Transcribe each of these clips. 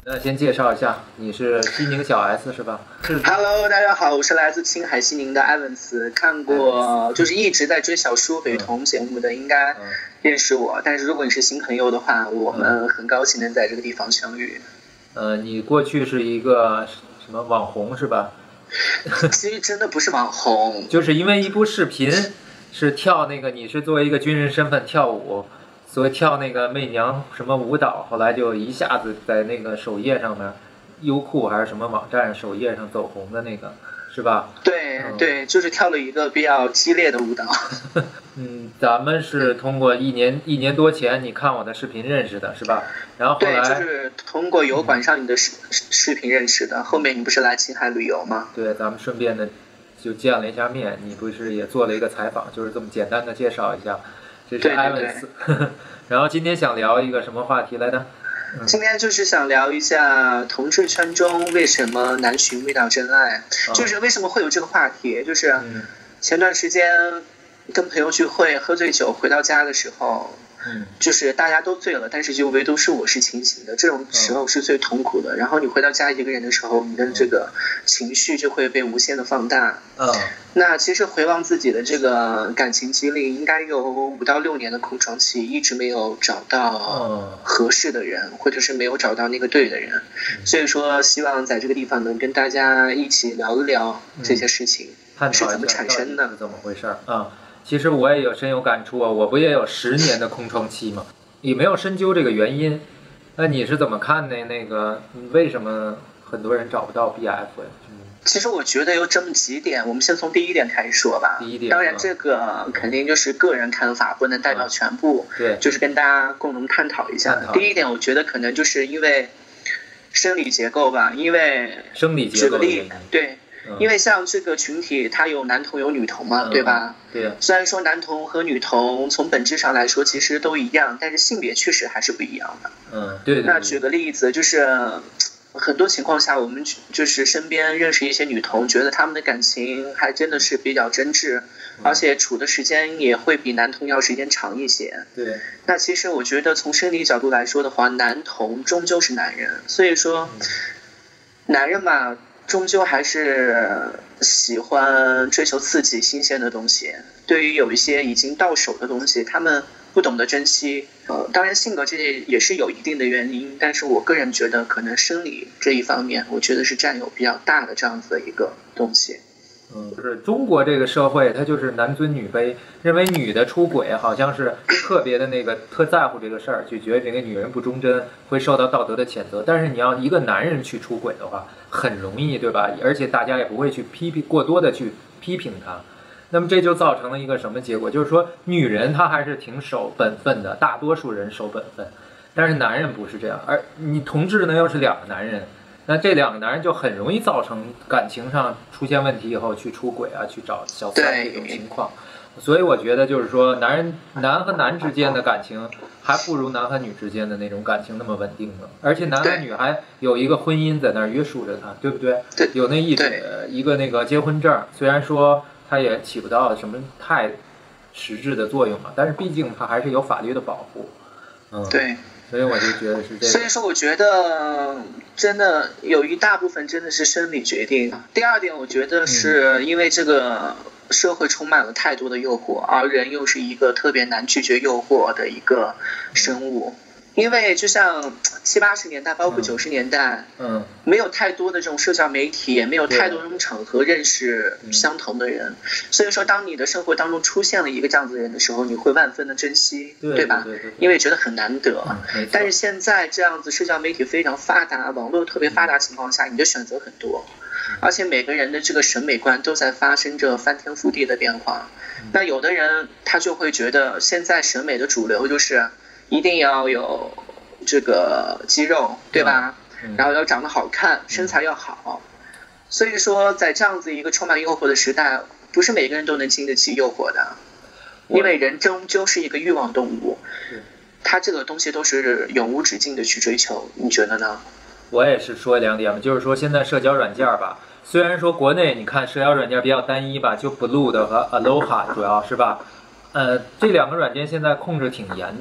先介绍一下，你是西宁小 S 是吧？ Hello，大家好，我是来自青海西宁的艾文斯。看过就是一直在追小说北童节目的，应该认识我。但是如果你是新朋友的话，我们很高兴能在这个地方相遇。 你过去是一个什么网红是吧？ 其实真的不是网红， 就是因为一部视频是跳那个，你是作为一个军人身份跳舞。所以跳那个媚娘什么舞蹈，后来就一下子在那个首页上面，优酷还是什么网站首页上走红的那个，是吧？ 对，就是跳了一个比较激烈的舞蹈。 咱们是通过一年多前你看我的视频认识的，是吧？然后后来对，就是通过油管上你的视频认识的。后面你不是来青海旅游吗？ 对，咱们顺便的就见了一下面，你不是也做了一个采访，就是这么简单的介绍一下。这是艾文斯，然后今天想聊一个什么话题来着？ 今天就是想聊一下同志圈中为什么难寻未到真爱，就是为什么会有这个话题。就是前段时间跟朋友聚会，喝醉酒回到家的时候，就是大家都醉了，但是就唯独是我是清醒的，这种时候是最痛苦的。然后你回到家一个人的时候，你的这个情绪就会被无限的放大。那其实回望自己的这个感情经历，应该有5到6年的空窗期，一直没有找到合适的人，或者是没有找到那个对的人。所以说，希望在这个地方能跟大家一起聊一聊这些事情，是怎么产生的， 是怎么回事啊？其实我也深有感触啊，我不也有10年的空窗期吗？也没有深究这个原因。那你是怎么看呢？那个为什么很多人找不到 BF 呀？ 其实我觉得有这么几点，我们先从第一点开始说吧。 第一点， 当然这个肯定就是个人看法，不能代表全部。 对， 就是跟大家共同探讨一下。第一点，我觉得可能就是因为生理结构吧，因为生理结构。 举个例，对。因为像这个群体，它有男同有女同嘛，对吧？ 对。 虽然说男同和女同从本质上来说其实都一样，但是性别确实还是不一样的。 对。 那举个例子，就是很多情况下，我们就是身边认识一些女同，觉得他们的感情还真的是比较真挚，而且处的时间也会比男同要时间长一些。 对。 那其实我觉得从生理角度来说的话，男同终究是男人，所以说男人嘛。终究还是喜欢追求刺激、新鲜的东西。对于有一些已经到手的东西，他们不懂得珍惜。当然性格这也是有一定的原因，但是我个人觉得可能生理这一方面，我觉得是占有比较大的这样子的一个东西。 就是中国这个社会，它就是男尊女卑，认为女的出轨好像是特别的特在乎这个事儿，就觉得这个女人不忠贞会受到道德的谴责。但是你要一个男人去出轨的话，很容易，对吧？而且大家也不会去过多的去批评他。那么这就造成了一个什么结果？就是说女人她还是挺守本分的，大多数人守本分，但是男人不是这样。而你同志呢又是2个男人。那这2个男人就很容易造成感情上出现问题以后去出轨啊，去找小三这种情况。所以我觉得就是说，男和男之间的感情还不如男和女之间的那种感情那么稳定呢。而且男和女还有一个婚姻在那儿约束着他，对不对？ 对， 有一个那个结婚证，虽然说它也起不到什么太实质的作用嘛，但是毕竟它还是有法律的保护。 对。 所以我就觉得是这样。 所以说，我觉得真的有一大部分真的是生理决定。第二点，我觉得是因为这个社会充满了太多的诱惑，而人又是一个特别难拒绝诱惑的一个生物。因为就像70、80年代，包括90年代，没有太多的这种社交媒体，也没有太多这种场合认识相同的人，所以说当你的生活当中出现了一个这样子的人的时候，你会万分的珍惜，对吧？因为觉得很难得。但是现在这样子社交媒体非常发达，网络特别发达情况下，你的选择很多，而且每个人的这个审美观都在发生着翻天覆地的变化。那有的人他就会觉得现在审美的主流就是一定要有这个肌肉，对吧？然后要长得好看，身材要好。所以说在这样子一个充满诱惑的时代，不是每个人都能经得起诱惑的，因为人终究是一个欲望动物，他这个东西都是永无止境的去追求，你觉得呢？ 我也是说2点吧，就是说现在社交软件吧，虽然说国内你看社交软件比较单一吧，就 Blue 的和 Aloha 主要是吧，这2个软件现在控制挺严的。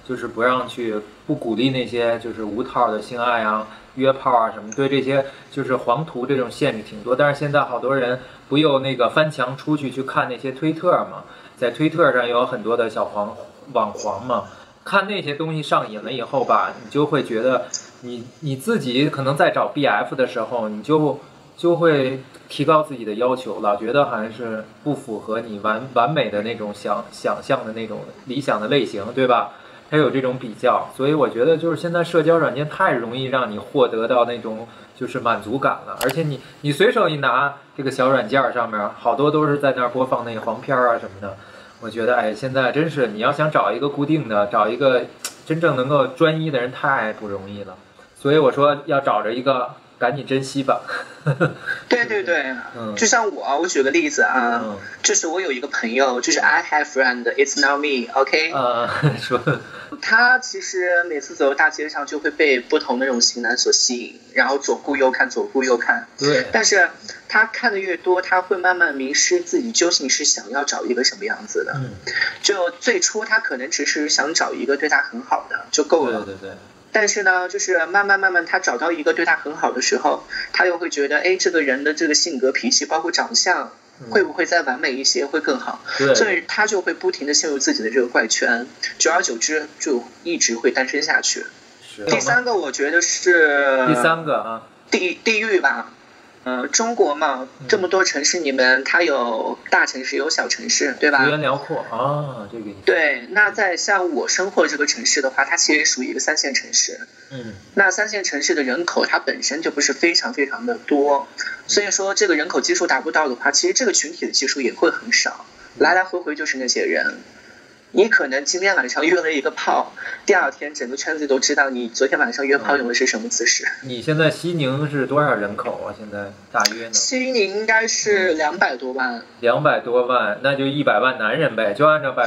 就是不鼓励那些就是无套的性爱啊、约炮啊什么，对这些就是黄图这种限制挺多。但是现在好多人不又那个翻墙出去看那些推特嘛，在推特上有很多的网黄嘛，看那些东西上瘾了以后吧，你就会觉得你自己可能在找 BF 的时候，你就会提高自己的要求，老觉得好像是不符合你完美的那种想象的那种理想的类型，对吧？它有这种比较，所以我觉得就是现在社交软件太容易让你获得到那种就是满足感了，而且你随手一拿这个小软件上面，好多都是在那儿播放那个黄片啊什么的。我觉得现在真是你要想找一个固定的，找一个真正能够专一的人太不容易了，所以我说要找着一个赶紧珍惜吧。 对对对，就像我举个例子啊，就是我有一个朋友，就是 I have friend, it's not me, OK？ 说他其实每次走大街上就会被不同的那种型男所吸引，然后左顾右看，左顾右看。 对。 但是他看的越多，他会慢慢迷失自己究竟是想要找一个什么样子的。就最初他可能只是想找一个对他很好的就够了。 对对对。 但是呢，就是慢慢他找到一个对他很好的时候，他又会觉得，这个人的这个性格、脾气，包括长相，会不会再完美一些会更好？所以他就会不停的陷入自己的这个怪圈，久而久之就一直会单身下去。第三个我觉得是第三个啊， 地域吧。中国嘛，这么多城市里面，它有大城市，有小城市，对吧？ 幅员辽阔啊，这个意思。 对，那在像我生活这个城市的话，它其实属于一个3线城市。那3线城市的人口它本身就不是非常非常的多，所以说这个人口基数达不到的话，其实这个群体的基数也会很少，来来回回就是那些人。你可能今天晚上约了一个炮，第二天整个圈子都知道你昨天晚上约炮用的是什么姿势。 你现在西宁是多少人口啊？现在大约呢？ 西宁应该是200多万。 200多万，那就100万男人呗，就按照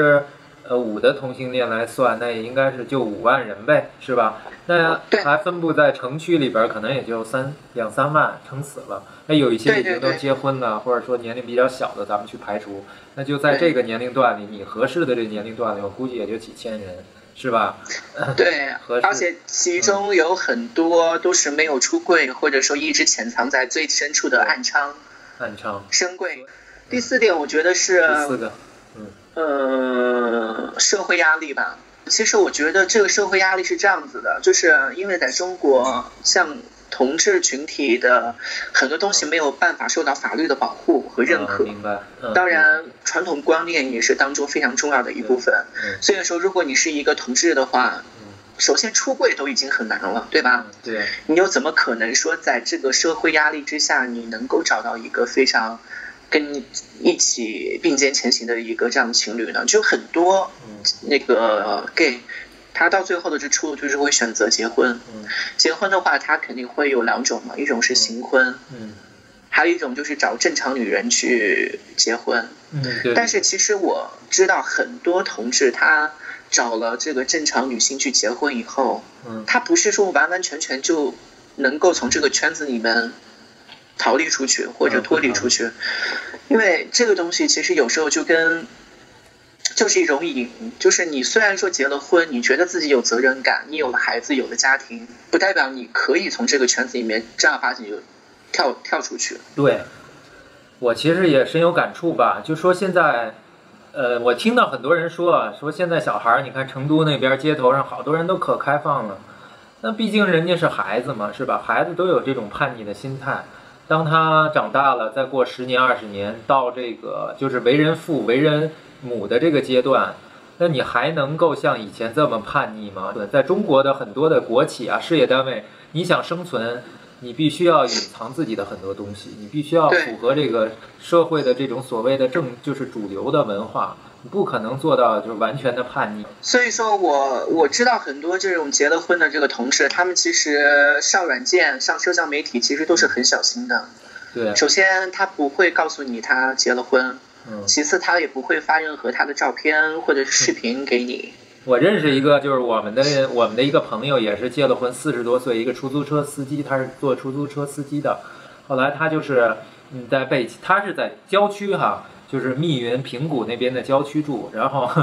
5%的同性恋来算，那也应该是就5万人呗，是吧？那还分布在城区里边，可能也就2-3万，撑死了。那有一些已经都结婚了，或者说年龄比较小的，咱们去排除。那就在这个年龄段里，你合适的这个年龄段里，我估计也就几千人，是吧？ 对，而且其中有很多都是没有出柜，或者说一直潜藏在最深处的暗娼深柜。第四点，我觉得是第四个， 社会压力吧。其实我觉得这个社会压力是这样子的，就是因为在中国，像同志群体的很多东西没有办法受到法律的保护和认可。 明白。 当然，传统观念也是当中非常重要的一部分。所以说，如果你是一个同志的话，首先出柜都已经很难了，对吧？ 对。 你又怎么可能说在这个社会压力之下，你能够找到一个非常跟你一起并肩前行的一个这样的情侣呢？就很多那个 gay， 他到最后的出路就是会选择结婚。结婚的话，他肯定会有2种嘛，一种是行婚，还有一种就是找正常女人去结婚。但是其实我知道很多同志他找了这个正常女性去结婚以后，他不是说完完全全就能够从这个圈子里面逃离出去或者脱离出去，因为这个东西其实有时候就是一种瘾，就是你虽然说结了婚，你觉得自己有责任感，你有了孩子，有了家庭，不代表你可以从这个圈子里面正儿八经就跳出去。 对，我其实也深有感触吧，就说现在我听到很多人说现在小孩，你看成都那边街头上好多人都可开放了，那毕竟人家是孩子嘛，是吧？孩子都有这种叛逆的心态，当他长大了，再过10年20年，到这个就是为人父为人母的这个阶段，那你还能够像以前这么叛逆吗？在中国的很多的国企啊、事业单位，你想生存，你必须要隐藏自己的很多东西，你必须要符合这个社会的这种所谓的就是主流的文化，你不可能做到就是完全的叛逆。 所以说我知道很多这种结了婚的这个同事，他们其实上软件、上社交媒体其实都是很小心的。 对， 首先他不会告诉你他结了婚，其次他也不会发任何他的照片或者是视频给你。 我认识一个，就是我们的一个朋友，也是结了婚，40多岁，一个出租车司机，他是做出租车司机的。后来他就是他是在郊区哈，就是密云平谷那边的郊区住，然后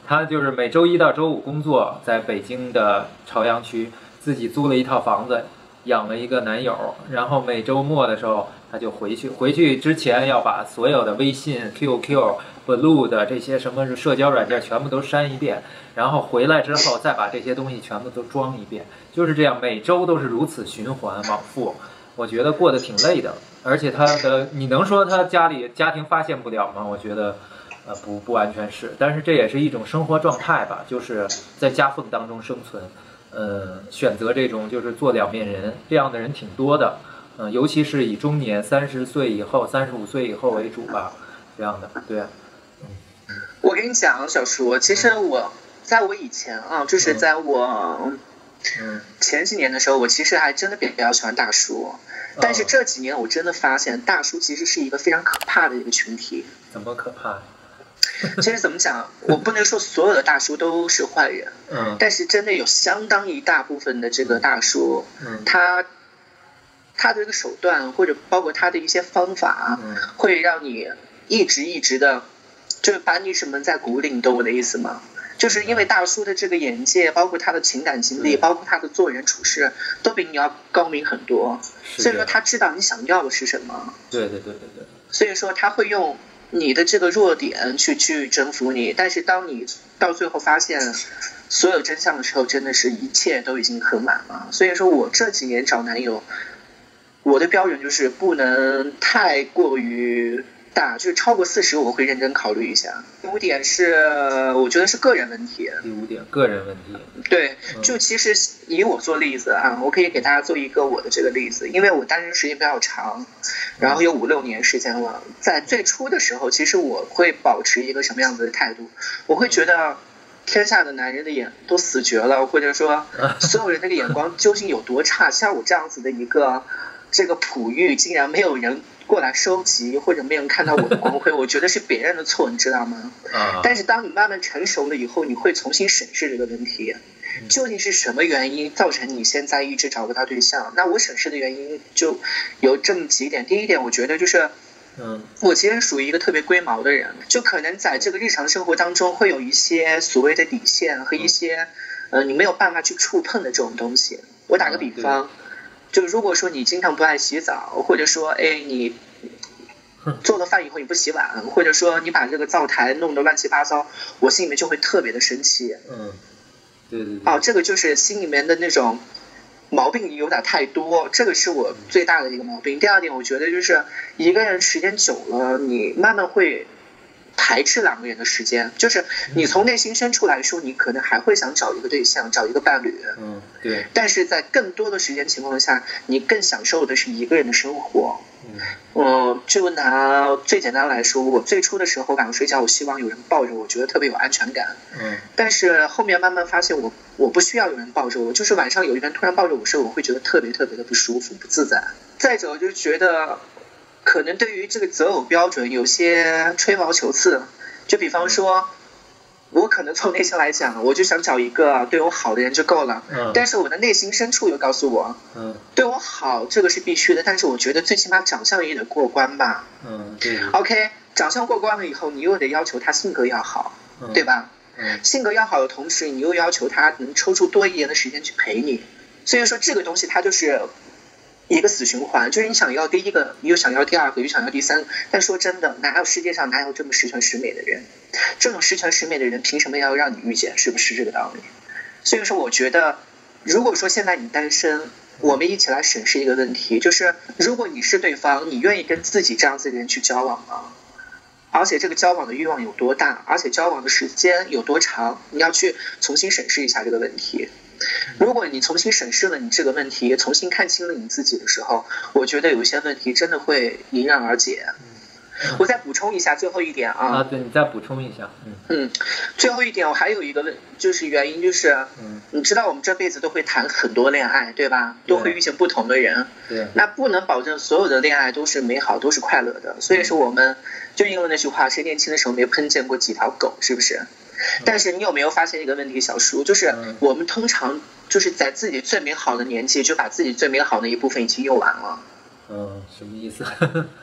他就是每周一到周五工作，在北京的朝阳区自己租了一套房子，养了一个男友，然后每周末的时候他就回去，回去之前要把所有的微信、QQ、Blue 的这些什么社交软件全部都删一遍，然后回来之后再把这些东西全部都装一遍，就是这样，每周都是如此循环往复。我觉得过得挺累的，而且你能说他家庭发现不了吗？我觉得，不完全是，但是这也是一种生活状态吧，就是在夹缝当中生存，选择这种就是做两面人，这样的人挺多的，尤其是以中年30岁以后、35岁以后为主吧，这样的，对。 我跟你讲，小叔，其实在我以前啊，就是在我前几年的时候，我其实还真的比较喜欢大叔。但是这几年我真的发现，大叔其实是一个非常可怕的一个群体。 怎么可怕？ 其实怎么讲，我不能说所有的大叔都是坏人，但是真的有相当一大部分的这个大叔，他的这个手段或者包括他的一些方法，会让你一直的，就是把你什么在鼓里，你懂我的意思吗？就是因为大叔的这个眼界，包括他的情感经历，包括他的做人处事，都比你要高明很多。所以说他知道你想要的是什么。 对。 所以说他会用你的这个弱点去征服你，但是当你到最后发现所有真相的时候，真的是一切都已经很晚了。所以说我这几年找男友，我的标准就是不能太过于大，就是超过40我会认真考虑一下。第5点是我觉得是个人问题。 第5点个人问题。 对，就其实以我做例子啊，我可以给大家做一个我的这个例子，因为我单身时间比较长，然后有5、6年时间了。在最初的时候，其实我会保持一个什么样子的态度？我会觉得天下的男人的眼都死绝了，或者说所有人那个眼光究竟有多差？像我这样子的一个这个璞玉，竟然没有人过来收集，或者没有人看到我的光辉，我觉得是别人的错，你知道吗？但是当你慢慢成熟了以后，你会重新审视这个问题，究竟是什么原因造成你现在一直找不到对象？那我审视的原因就有这么几点。第一点，我觉得就是我其实属于一个特别龟毛的人，就可能在这个日常生活当中会有一些所谓的底线和一些你没有办法去触碰的这种东西。我打个比方，就如果说你经常不爱洗澡，或者说你做了饭以后你不洗碗，或者说你把这个灶台弄得乱七八糟，我心里面就会特别的生气。 对。 这个就是心里面的那种毛病有点太多，这个是我最大的一个毛病。第2点，我觉得就是一个人时间久了，你慢慢会排斥2个人的时间，就是你从内心深处来说，你可能还会想找一个对象，找一个伴侣， 对。 但是在更多的时间情况下，你更享受的是一个人的生活。就拿最简单来说，我最初的时候晚上睡觉，我希望有人抱着我，觉得特别有安全感。但是后面慢慢发现我不需要有人抱着我，就是晚上有一个人突然抱着我睡，我会觉得特别特别的不舒服、不自在。再者就是觉得可能对于这个择偶标准有些吹毛求疵，就比方说我可能从内心来讲，我就想找一个对我好的人就够了，但是我的内心深处又告诉我，对我好这个是必须的，但是我觉得最起码长相也得过关吧。 对。 OK， 长相过关了以后，你又得要求他性格要好，对吧？性格要好的同时，你又要求他能抽出多一点的时间去陪你，所以说这个东西它就是一个死循环，就是你想要第一个，你又想要第2个，又想要第3个。但说真的，世界上哪有这么十全十美的人？这种十全十美的人，凭什么要让你遇见？是不是这个道理？所以说，我觉得，如果说现在你单身，我们一起来审视一个问题，就是如果你是对方，你愿意跟自己这样子的人去交往吗？而且这个交往的欲望有多大？而且交往的时间有多长？你要去重新审视一下这个问题。如果你重新审视了你这个问题，重新看清了你自己的时候，我觉得有一些问题真的会迎刃而解。我再补充一下最后一点啊。 对，你再补充一下。 最后一点我还有一个就是原因，就是你知道我们这辈子都会谈很多恋爱，对吧？都会遇见不同的人。 对。 那不能保证所有的恋爱都是美好，都是快乐的。所以说我们就应了那句话，谁年轻的时候没碰见过几条狗，是不是？但是你有没有发现一个问题，小叔，就是我们通常就是在自己最美好的年纪，就把自己最美好的一部分已经用完了。 什么意思？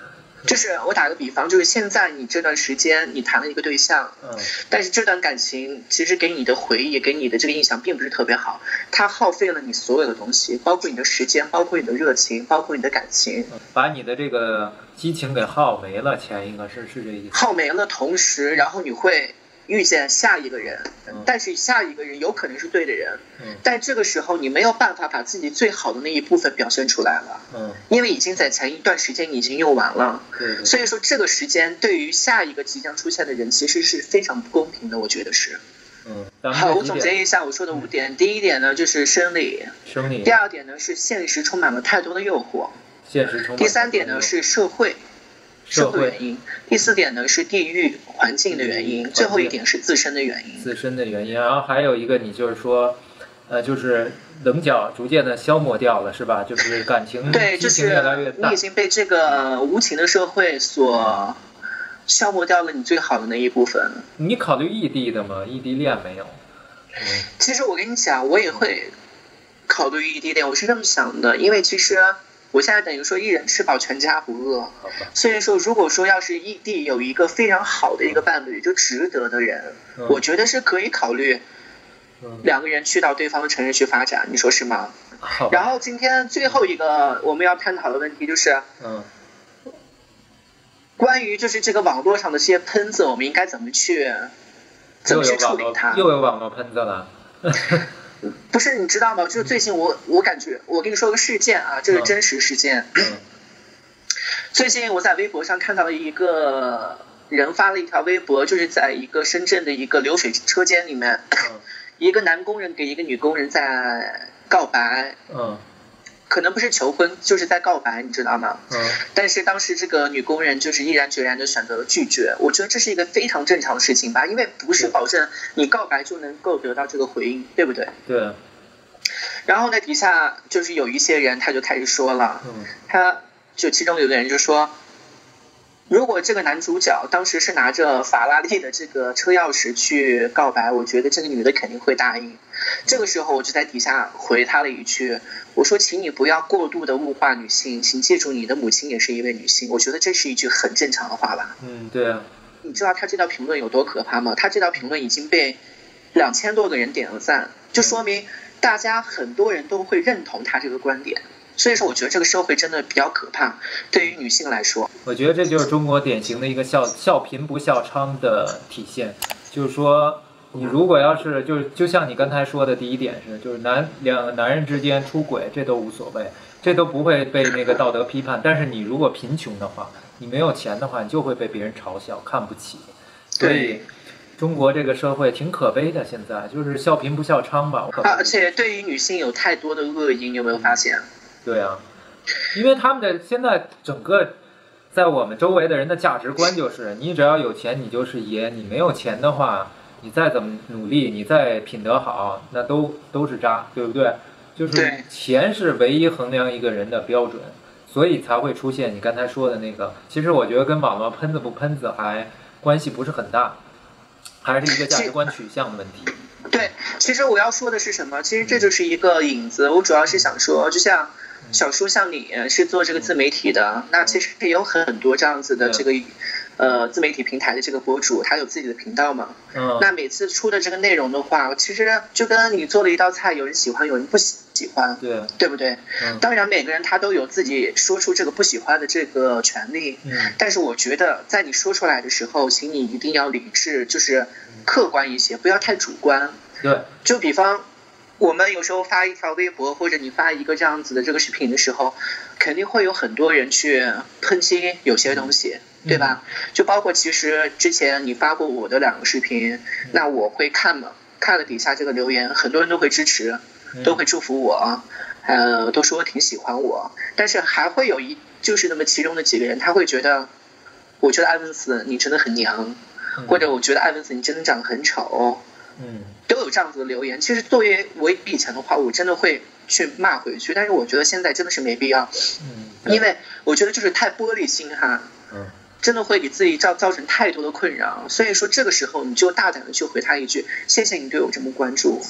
就是我打个比方，就是现在你这段时间你谈了一个对象，但是这段感情其实给你的回忆，给你的这个印象并不是特别好，它耗费了你所有的东西，包括你的时间，包括你的热情，包括你的感情， 把你的这个激情给耗没了。前一个是这意思。 耗没了，同时，然后你会遇见下一个人，但是下一个人有可能是对的人，但这个时候你没有办法把自己最好的那一部分表现出来了，因为已经在前一段时间你已经用完了，所以说这个时间对于下一个即将出现的人其实是非常不公平的，我觉得是。好，我总结一下我说的5点。第一点呢就是生理，第二点呢是现实充满了太多的诱惑，第三点呢是社会原因，第4点呢是地域环境的原因，最后一点是自身的原因。 然后还有一个你就是说，就是棱角逐渐的消磨掉了，是吧？就是感情对， 激情越来越大， 就是你已经被这个无情的社会所消磨掉了你最好的那一部分。 你考虑异地的吗？异地恋没有？ 其实我跟你讲，我也会考虑异地恋，我是这么想的，因为其实我现在等于说一人吃饱全家不饿，所以说如果说要是异地有一个非常好的一个伴侣，就值得的人，我觉得是可以考虑2个人去到对方的城市去发展，你说是吗？然后今天最后一个我们要探讨的问题就是，关于就是这个网络上的这些喷子，我们应该怎么去处理它？ 又有网络喷子了。 不是，你知道吗？就是最近我感觉，我跟你说个事件啊，这是真实事件。最近我在微博上看到了一个人发了一条微博，就是在一个深圳的一个流水车间里面，一个男工人给一个女工人在告白。可能不是求婚，就是在告白，你知道吗？但是当时这个女工人就是毅然决然的选择了拒绝。我觉得这是一个非常正常的事情吧，因为不是保证你告白就能够得到这个回应，对不对？ 对。 然后呢，底下就是有一些人他就开始说了，他就其中有个人就说，如果这个男主角当时是拿着法拉利的这个车钥匙去告白，我觉得这个女的肯定会答应。这个时候我就在底下回他了一句，我说请你不要过度的物化女性，请记住你的母亲也是一位女性。我觉得这是一句很正常的话吧。 对啊。 你知道他这条评论有多可怕吗？他这条评论已经被2000多个人点了赞，就说明大家很多人都会认同他这个观点。所以说我觉得这个社会真的比较可怕，对于女性来说。 我觉得这就是中国典型的一个笑贫不笑娼的体现，就是说你如果要是就像你刚才说的第一点是，就是两个男人之间出轨，这都无所谓，这都不会被那个道德批判。但是你如果贫穷的话，你没有钱的话，你就会被别人嘲笑看不起。所以中国这个社会挺可悲的，现在就是笑贫不笑娼吧。 而且对于女性有太多的恶意，你有没有发现？ 对啊，因为他们的现在整个在我们周围的人的价值观就是，你只要有钱你就是爷，你没有钱的话，你再怎么努力，你再品德好，那都是渣，对不对？就是钱是唯一衡量一个人的标准，所以才会出现你刚才说的那个。其实我觉得跟网络喷子不喷子还关系不是很大，还是一个价值观取向的问题。 对，其实我要说的是什么？其实这就是一个引子。我主要是想说，就像小叔，像你是做这个自媒体的，那其实也有很多这样子的这个自媒体平台的这个博主，他有自己的频道嘛。那每次出的这个内容的话，其实就跟你做了一道菜，有人喜欢，有人不喜欢，对不对？当然每个人他都有自己说出这个不喜欢的这个权利。但是我觉得在你说出来的时候，请你一定要理智，就是客观一些，不要太主观。 对， 就比方我们有时候发一条微博，或者你发一个这样子的这个视频的时候，肯定会有很多人去抨击有些东西，对吧？就包括其实之前你发过我的2个视频，那我会看嘛，看了底下这个留言，很多人都会支持，都会祝福我，都说挺喜欢我，但是还会有就是那么其中的几个人，他会觉得，我觉得艾文斯你真的很娘，或者我觉得艾文斯你真的长得很丑。都有这样子的留言。其实作为我以前的话，我真的会去骂回去，但是我觉得现在真的是没必要。因为我觉得就是太玻璃心哈，真的会给自己造成太多的困扰。所以说这个时候你就大胆的去回他一句，谢谢你对我这么关注。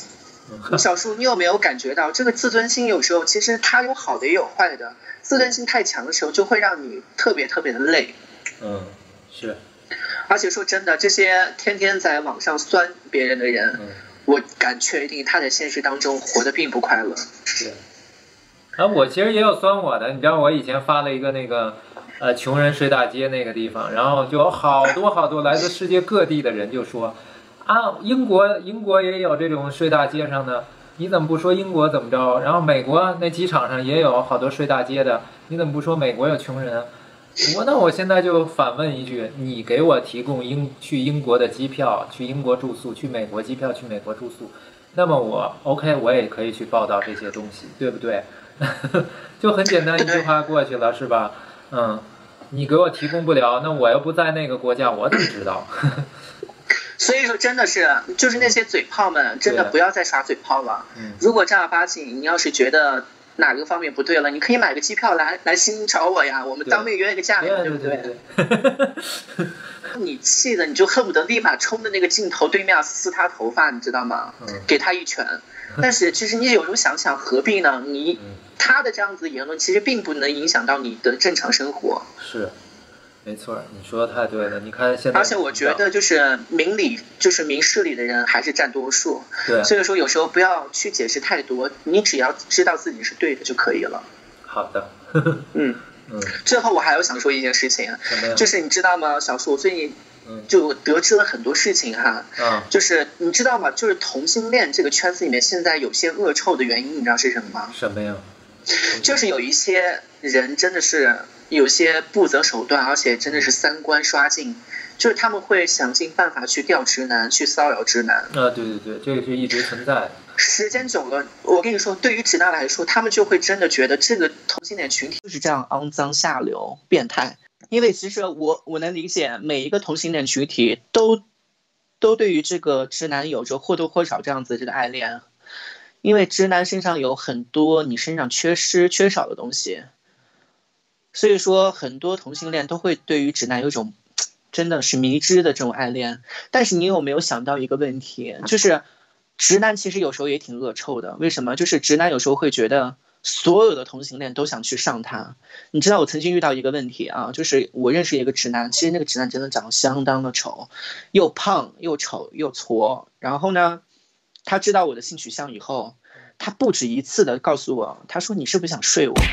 小树，你有没有感觉到这个自尊心有时候其实它有好的也有坏的，自尊心太强的时候就会让你特别特别的累。 是。而且说真的，这些天天在网上酸别人的人，我敢确定他在现实当中活得并不快乐。 是。我其实也有酸我的，你知道我以前发了一个那个穷人睡大街那个地方，然后就有好多来自世界各地的人就说英国也有这种睡大街上的，你怎么不说英国怎么着？然后美国那机场上也有好多睡大街的，你怎么不说美国有穷人？那我现在就反问一句，你给我提供去英国的机票，去英国住宿，去美国机票，去美国住宿，那么我也可以去报道这些东西，对不对？就很简单一句话过去了，是吧？你给我提供不了，那我又不在那个国家，我怎么知道？ 所以说真的是，就是那些嘴炮们，真的不要再耍嘴炮了。如果正儿八经，你要是觉得哪个方面不对了，你可以买个机票来悉尼找我呀，我们当面约一个价呀，对不对？你气的你就恨不得立马冲着那个镜头对面撕他头发，你知道吗？给他一拳。但是其实你有时候想想，何必呢？他的这样子言论其实并不能影响到你的正常生活。 是。没错，你说的太对了。你看现在， 而且我觉得就是明事理的人还是占多数。 对， 所以说有时候不要去解释太多，你只要知道自己是对的就可以了。 好的。 最后我还要想说一件事情，就是你知道吗，小树，我最近就得知了很多事情哈。就是你知道吗？就是同性恋这个圈子里面现在有些恶臭的原因，你知道是什么吗？ 什么呀？ 就是有一些人真的是有些不择手段，而且真的是三观刷尽，就是他们会想尽办法去钓直男，去骚扰直男。 对，这个是一直存在的。 时间久了，我跟你说，对于直男来说，他们就会真的觉得这个同性恋群体就是这样肮脏、下流、变态。因为其实我能理解，每一个同性恋群体都对于这个直男有着或多或少这样子这个爱恋。因为直男身上有很多你身上缺少的东西，所以说很多同性恋都会对于直男有一种真的是迷之的这种爱恋。但是你有没有想到一个问题，就是直男其实有时候也挺恶臭的。为什么？就是直男有时候会觉得所有的同性恋都想去上他。你知道我曾经遇到一个问题啊，就是我认识一个直男，其实那个直男真的长得相当的丑，又胖又丑又矬。然后呢，他知道我的性取向以后，他不止一次的告诉我，他说你是不是想睡我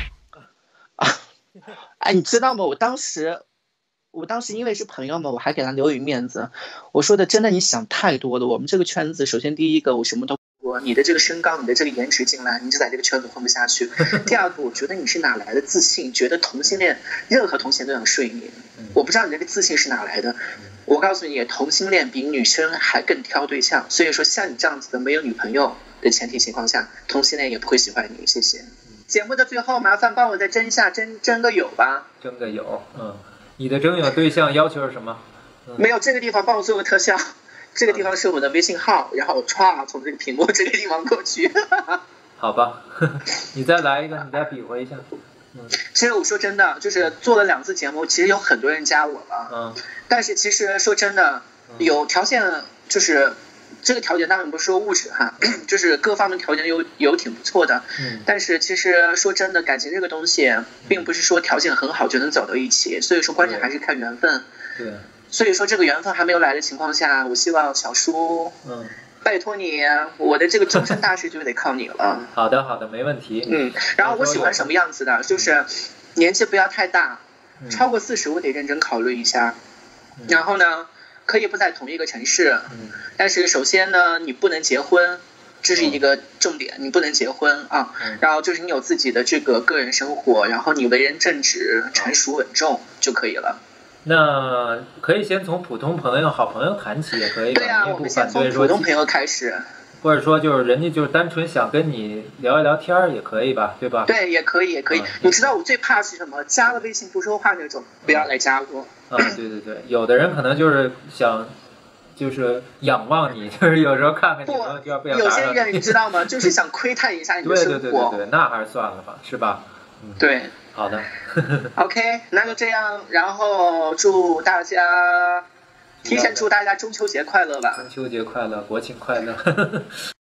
你知道吗？我当时因为是朋友嘛，我还给他留有面子，我说的真的你想太多了。我们这个圈子，首先第一个我什么都不说，你的这个身高你的这个颜值进来，你就在这个圈子混不下去。第二个，我觉得你是哪来的自信，觉得同性恋任何同性恋都想睡你？我不知道你这个自信是哪来的。我告诉你，同性恋比女生还更挑对象，所以说像你这样子的没有女朋友的前提情况下，同性恋也不会喜欢你。谢谢。节目的最后，麻烦帮我再争个友吧。 争个友，你的征友对象要求是什么？ 没有，这个地方帮我做个特效。这个地方是我的微信号，然后歘从这个屏幕这个地方过去。 好吧，你再来一个，你再比划一下。 其实我说真的，就是做了2次节目，其实有很多人加我了。但是其实说真的，有条件就是这个条件当然不是说物质哈，就是各方面条件有挺不错的。但是其实说真的，感情这个东西，并不是说条件很好就能走到一起，所以说关键还是看缘分。 对。 所以说这个缘分还没有来的情况下，我希望小叔，拜托你，我的这个终身大事就得靠你了。 好的，没问题。 然后我喜欢什么样子的，就是年纪不要太大，超过40我得认真考虑一下。然后呢，可以不在同一个城市，但是首先呢，你不能结婚，这是一个重点，你不能结婚啊。然后就是你有自己的这个个人生活，然后你为人正直、成熟稳重就可以了。 那可以先从普通朋友、好朋友谈起，也可以。 对啊，我们先从普通朋友开始。 或者说就是人家就是单纯想跟你聊一聊天也可以吧，对吧？ 对，也可以。你知道我最怕是什么？加了微信不说话那种，不要来加我。 对，有的人可能就是想，就是仰望你，就是有时候看看你朋友圈不想打扰你。 有些人你知道吗？就是想窥探一下你的生活。 对，那还是算了吧，是吧？ 对。 好的。 OK， 那就这样，然后提前祝大家中秋节快乐吧！ 中秋节快乐，国庆快乐。